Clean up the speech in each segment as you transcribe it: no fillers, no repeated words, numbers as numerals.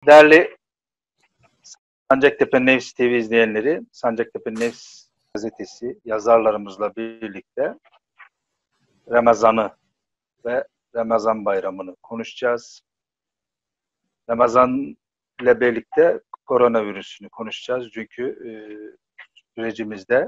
Değerli Sancaktepe Nefs TV izleyenleri, Sancaktepe Nefs gazetesi yazarlarımızla birlikte Ramazan'ı ve Ramazan bayramını konuşacağız. Ramazan ile birlikte koronavirüsünü konuşacağız. Çünkü sürecimizde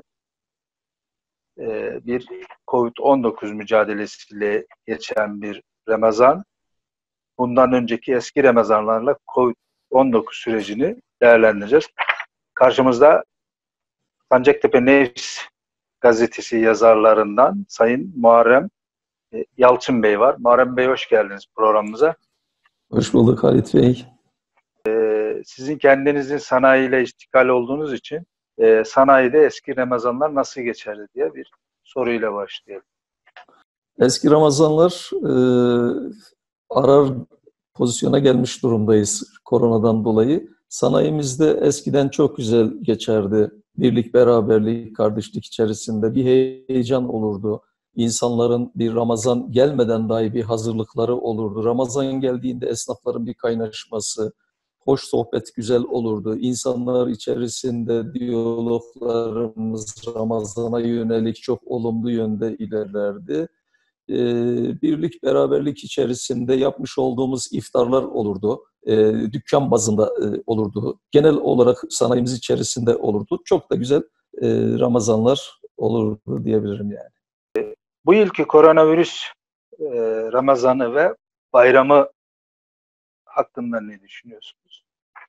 bir COVID-19 mücadelesiyle geçen bir Ramazan, bundan önceki eski Ramazanlarla COVID-19 sürecini değerlendireceğiz. Karşımızda Sancaktepe Nefs gazetesi yazarlarından Sayın Muharrem Yalçın Bey var. Muharrem Bey, hoş geldiniz programımıza. Hoş bulduk Halit Bey. Sizin kendinizin sanayiyle iştikal olduğunuz için sanayide eski Ramazanlar nasıl geçerdi diye bir soruyla başlayalım. Eski Ramazanlar arar pozisyona gelmiş durumdayız koronadan dolayı. Sanayimizde eskiden çok güzel geçerdi. Birlik, beraberlik, kardeşlik içerisinde bir heyecan olurdu. İnsanların bir Ramazan gelmeden dahi bir hazırlıkları olurdu. Ramazan geldiğinde esnafların bir kaynaşması, hoş sohbet güzel olurdu. İnsanlar içerisinde diyaloglarımız Ramazan'a yönelik çok olumlu yönde ilerlerdi. Birlik, beraberlik içerisinde yapmış olduğumuz iftarlar olurdu. Dükkan bazında olurdu. Genel olarak sanayimiz içerisinde olurdu. Çok da güzel Ramazanlar olurdu diyebilirim yani. Bu yılki koronavirüs Ramazan'ı ve bayramı hakkında ne düşünüyorsunuz?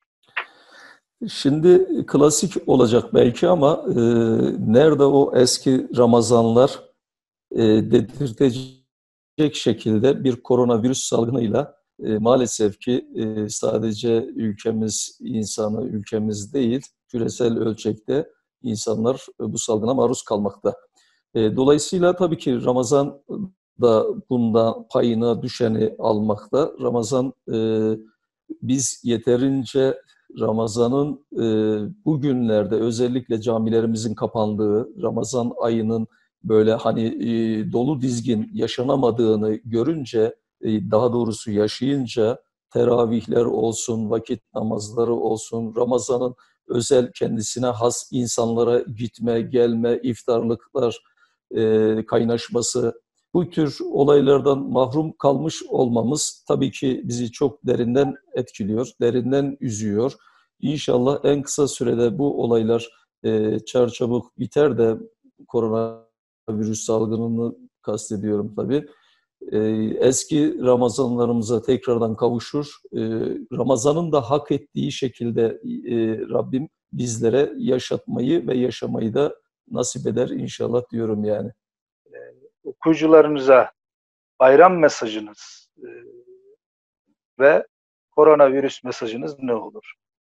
Şimdi klasik olacak belki ama nerede o eski Ramazanlar dedirtecek şekilde bir koronavirüs salgınıyla maalesef ki sadece ülkemiz insanı, ülkemiz değil, küresel ölçekte insanlar bu salgına maruz kalmakta. Dolayısıyla tabii ki Ramazan da bunda payına düşeni almakta. Ramazan, biz yeterince Ramazan'ın bugünlerde özellikle camilerimizin kapandığı, Ramazan ayının böyle hani dolu dizgin yaşanamadığını görünce, daha doğrusu yaşayınca teravihler olsun, vakit namazları olsun, Ramazan'ın özel kendisine has insanlara gitme, gelme, iftarlıklar kaynaşması, bu tür olaylardan mahrum kalmış olmamız tabii ki bizi çok derinden etkiliyor, derinden üzüyor. İnşallah en kısa sürede bu olaylar çarçabuk biter de koronavirüs salgınını kastediyorum tabii. Eski Ramazanlarımıza tekrardan kavuşur. Ramazan'ın da hak ettiği şekilde Rabbim bizlere yaşatmayı ve yaşamayı da nasip eder inşallah diyorum yani. Okuyucularınıza bayram mesajınız ve koronavirüs mesajınız ne olur?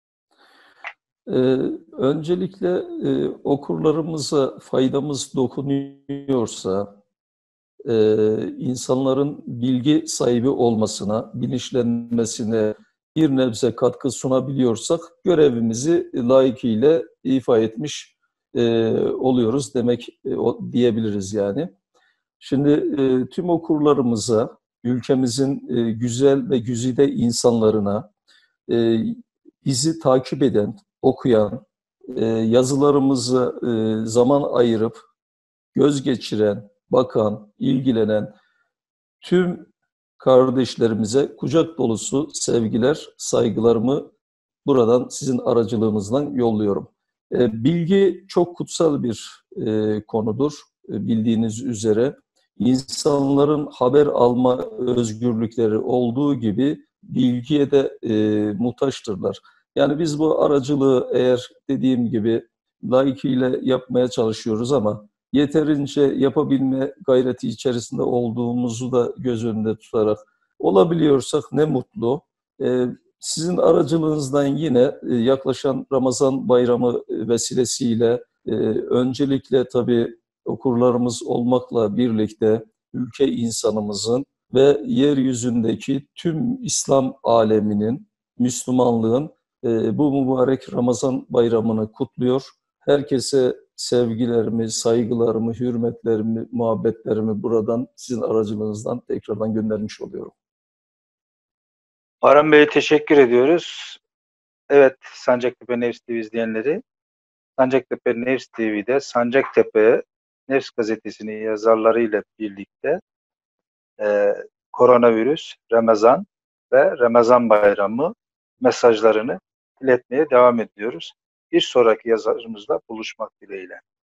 Öncelikle okurlarımıza faydamız dokunuyorsa, insanların bilgi sahibi olmasına, bilinçlenmesine bir nebze katkı sunabiliyorsak görevimizi layıkıyla ifa etmiş oluyoruz demek diyebiliriz yani. Şimdi tüm okurlarımıza, ülkemizin güzel ve güzide insanlarına, bizi takip eden, okuyan, yazılarımızı zaman ayırıp göz geçiren, bakan, ilgilenen tüm kardeşlerimize kucak dolusu sevgiler, saygılarımı buradan sizin aracılığınızdan yolluyorum. Bilgi çok kutsal bir konudur bildiğiniz üzere. İnsanların haber alma özgürlükleri olduğu gibi bilgiye de muhtaçtırlar. Yani biz bu aracılığı eğer dediğim gibi layıkıyla yapmaya çalışıyoruz ama yeterince yapabilme gayreti içerisinde olduğumuzu da göz önünde tutarak olabiliyorsak ne mutlu. Sizin aracılığınızdan yine yaklaşan Ramazan bayramı vesilesiyle öncelikle tabii okurlarımız olmakla birlikte ülke insanımızın ve yeryüzündeki tüm İslam aleminin, Müslümanlığın bu mübarek Ramazan bayramını kutluyor. Herkese sevgilerimi, saygılarımı, hürmetlerimi, muhabbetlerimi buradan sizin aracılığınızdan tekrardan göndermiş oluyorum. Muharrem Bey'e teşekkür ediyoruz. Evet, Sancaktepe Nevs TV izleyenleri, Sancaktepe Nevs TV'de Sancaktepe Nevs gazetesinin yazarlarıyla birlikte e, koronavirüs, Ramazan ve Ramazan bayramı mesajlarını iletmeye devam ediyoruz. Bir sonraki yazarımızla buluşmak dileğiyle.